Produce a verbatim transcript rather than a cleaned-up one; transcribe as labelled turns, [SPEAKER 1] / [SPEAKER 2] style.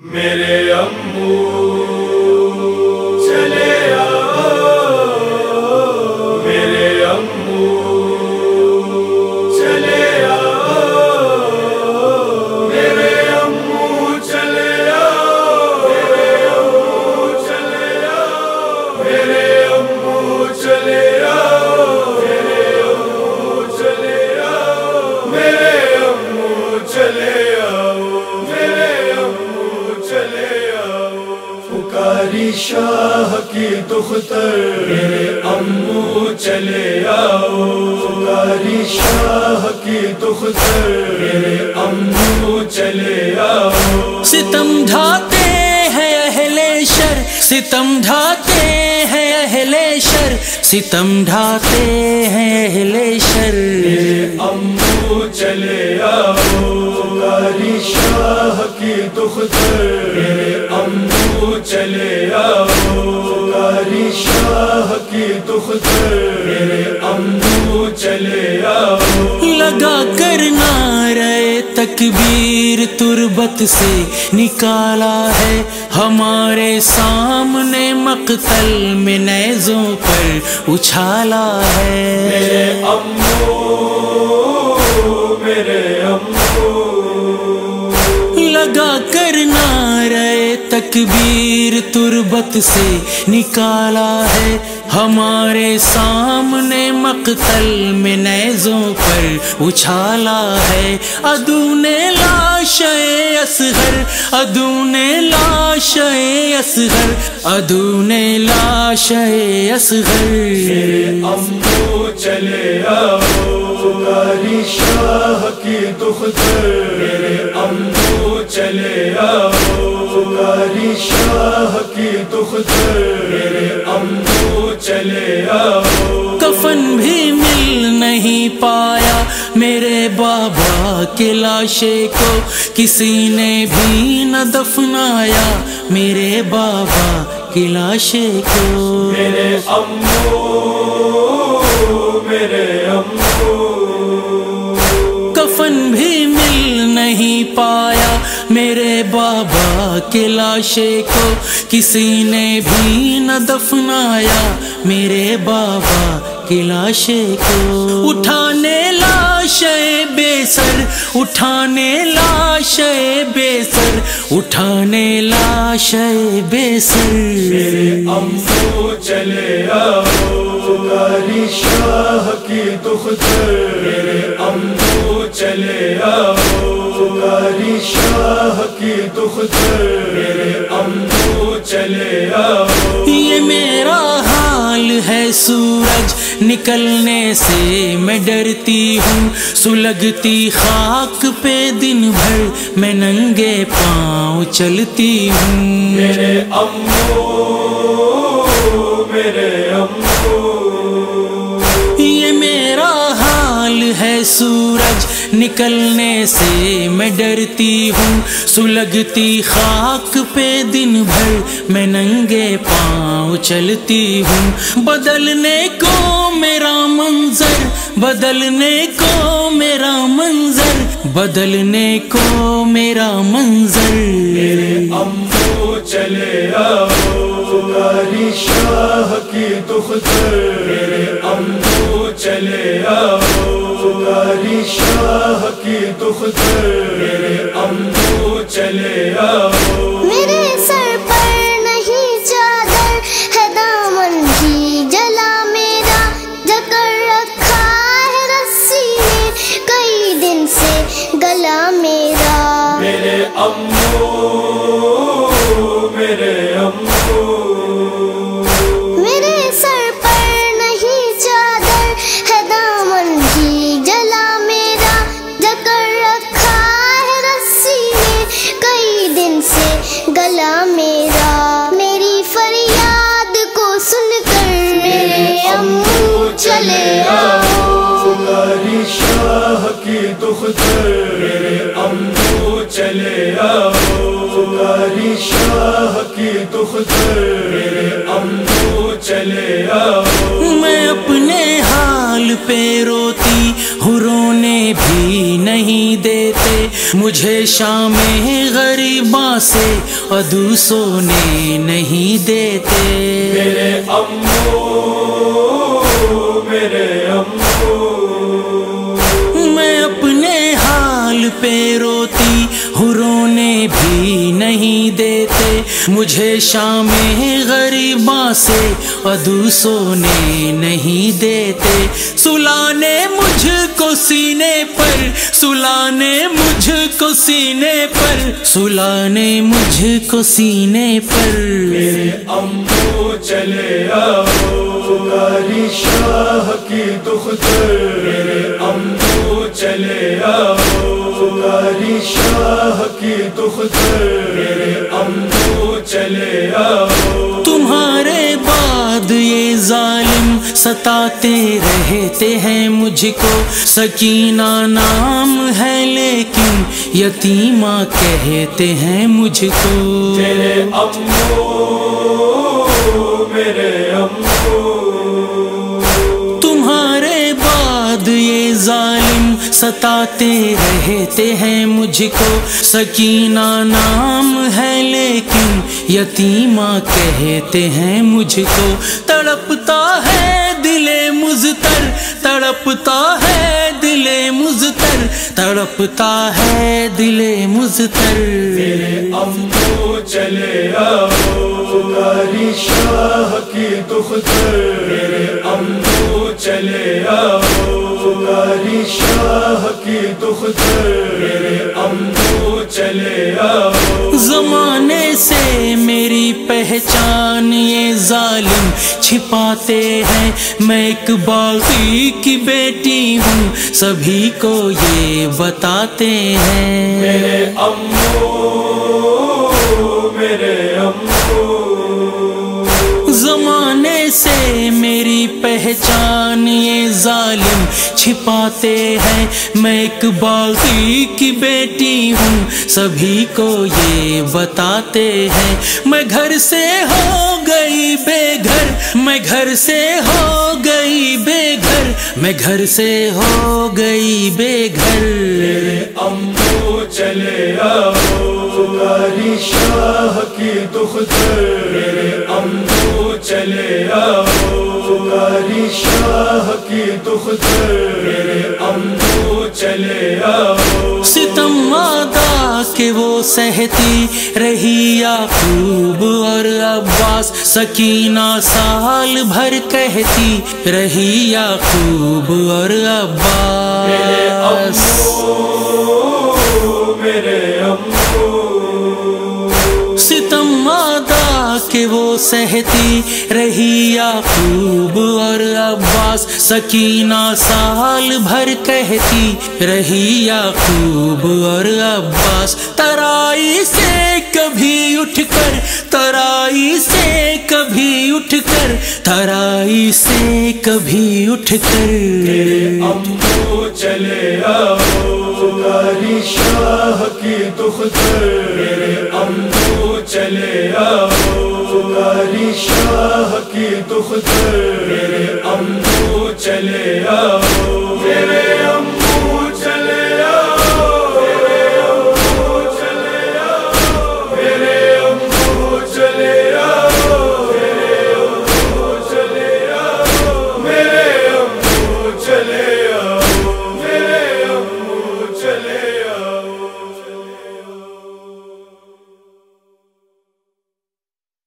[SPEAKER 1] میرے امو چلے آؤ، میرے امو چلے آؤ، میرے امو چلے آؤ، میرے امو چلے آؤ، میرے امو چلے آؤ، میرے امو چلے آؤ، میرے امو چلے آؤ، میرے امو چلے آؤ، پکاری شاہ کی دختر میرے امو چلے آؤ، پکاری شاہ کی دختر میرے امو چلے آؤ،
[SPEAKER 2] ستم ڈھاتے ہیں اہل شر، ستم ڈھاتے ہیں اہل شر، ستم ڈھاتے ہیں اہل شر،
[SPEAKER 1] میرے امو چلے آؤ، پکاری شاہ کی دختر میرے امو چلے آؤ، پکاری شاہ کی دختر میرے امو چلے آؤ،
[SPEAKER 2] لگا کر نعرہ تکبیر تربت سے نکالا ہے، ہمارے سامنے مقتل میں نیزوں پر اچھالا ہے،
[SPEAKER 1] میرے امو میرے امو
[SPEAKER 2] لگا کر نعرہ تکبیر تربت سے نکالا ہے، ہمارے سامنے مقتل میں نیزوں پر اچھالا ہے، عدو نے لاش اصغر، عدو نے لاش اصغر، عدو نے لاش اصغر،
[SPEAKER 1] میرے امو چلے آؤ، پکاری شاہ کی دختر میرے امو چلے آؤ، پکاری شاہ کی دختر میرے امو چلے آؤ،
[SPEAKER 2] کفن بھی مل نہیں پایا میرے بابا کے لاشے کو، کسی نے بھی نہ دفنایا میرے بابا کے لاشے کو،
[SPEAKER 1] میرے امو میرے امو
[SPEAKER 2] کفن بھی مل نہیں پایا میرے بابا کے لاشے کو، کسی نے بھی نہ دفنایا میرے بابا کے لاشے کو، اٹھانے لاش بے سر، اٹھانے لاش بے سر، اٹھانے لاش بے سر،
[SPEAKER 1] میرے امو چلے آؤ، پکاری شاہ کی دختر میرے امو چلے آؤ، پکاری شاہ کی دختر میرے امو چلے آؤ،
[SPEAKER 2] یہ میرا حال ہے سورج نکلنے سے میں ڈرتی ہوں، سلگتی خاک پہ دن بھر میں ننگے پاؤں چلتی ہوں،
[SPEAKER 1] میرے امو میرے امو
[SPEAKER 2] یہ میرا حال ہے سورج نکلنے سے میں ڈرتی ہوں، سلگتی خاک پہ دن بھر میں ننگے پاؤں چلتی ہوں، بدلنے کو میرا منظر، بدلنے کو میرا منظر، بدلنے کو میرا منظر،
[SPEAKER 1] میرے امو چلے آؤ، پکاری شاہ کی دختر میرے امو چلے آؤ، پکاری شاہ کی دختر میرے امو چلے آؤ،
[SPEAKER 3] میرے سر پر نہیں چادر ہے، دامن بھی جلا میرا، جکڑ رکھا ہے رسی نے کئی دن سے گلا میرا،
[SPEAKER 1] میرے امو میرے امو
[SPEAKER 3] میرے سر پر نہیں چادر ہے، دامن بھی جلا میرا، جکڑ رکھا ہے رسی نے کئی دن سے گلا میرا، میری فریاد کو سن کر میرے امو چلے آؤ،
[SPEAKER 1] پکاری شاہ کی دختر میرے امو چلے آؤ، پکاری شاہ کی دختر میرے امو چلے آؤ،
[SPEAKER 2] میں اپنے حال پہ روتی ہوں، رونے بھی نہیں دیتے، مجھے شام غریباں سے عدو سونے نہیں دیتے۔
[SPEAKER 1] میرے امو میرے امو،
[SPEAKER 2] میں اپنے حال پہ روتی ہوں، رونے بھی نہیں دیتے، مجھے شام غریباں سے عدو سونے نہیں دیتے۔ سلانے مجھ کو سینے پر، سلانے مجھ کو سینے پر، سلانے مجھ کو سینے پر۔
[SPEAKER 1] میرے امو چلے آؤ، پکاری شاہ کی دختر۔ میرے امو چلے آؤ، پکاری شاہ کی دختر۔ میرے امو چلے آؤ۔
[SPEAKER 2] تمہارے بعد یہ ظالم ستاتے رہتے ہیں مجھ کو، سکینہ نام ہے لیکن یتیمہ کہتے ہیں مجھ کو۔
[SPEAKER 1] میرے امو میرے امو،
[SPEAKER 2] تمہارے بعد یہ ظالم ستاتے رہتے ہیں مجھ کو، سکینہ نام ہے لیکن یتیمہ کہتے ہیں مجھ کو۔ تڑپتا ہے دل مضطر، تڑپتا ہے دل مضطر، تڑپتا ہے دل مضطر۔
[SPEAKER 1] میرے امو چلے آؤ، پکاری شاہ کی دختر۔ میرے امو چلے آؤ، پکاری شاہ کی دختر۔ میرے امو چلے آؤ۔
[SPEAKER 2] زمانے سے میری پہچان یہ ظالم چھپاتے ہیں، میں ایک باغی کی بیٹی ہوں سبھی کو یہ بتاتے ہیں۔
[SPEAKER 1] میرے امو میرے امو،
[SPEAKER 2] زمانے سے میری پہچان یہ ظالم چھپاتے ہیں، میں ایک باغی کی بیٹی ہوں سبھی کو یہ بتاتے ہیں۔ میں گھر سے ہو گئی بے گھر، میں گھر سے ہو گئی بے گھر، میں گھر سے ہو گئی بے گھر۔
[SPEAKER 1] میرے امو چلے آؤ، پکاری شاہ کی دختر۔ میرے امو چلے آؤ، پکاری شاہ کی دختر۔ میرے امو چلے آؤ۔
[SPEAKER 2] ستم آدا کہ وہ سہتی رہی یعقوب اور عباس، سکینہ سال بھر کہتی رہی یعقوب اور
[SPEAKER 1] میرے
[SPEAKER 2] عباس۔
[SPEAKER 1] امو میرے امو،
[SPEAKER 2] ستم آدا کہ وہ سہتی رہی یعقوب اور عباس، سکینہ سال بھر کہتی رہی یعقوب اور عباس۔ ترائی سے کبھی اٹھ کر، ترائی سے کبھی اٹھ کر، ترائی سے کبھی اٹھ کر۔
[SPEAKER 1] میرے امو چلے آؤ، پکاری شاہ کی دختر۔ میرے امو چلے آؤ، پکاری شاہ کی دختر۔ میرے امو چلے آؤ، میرے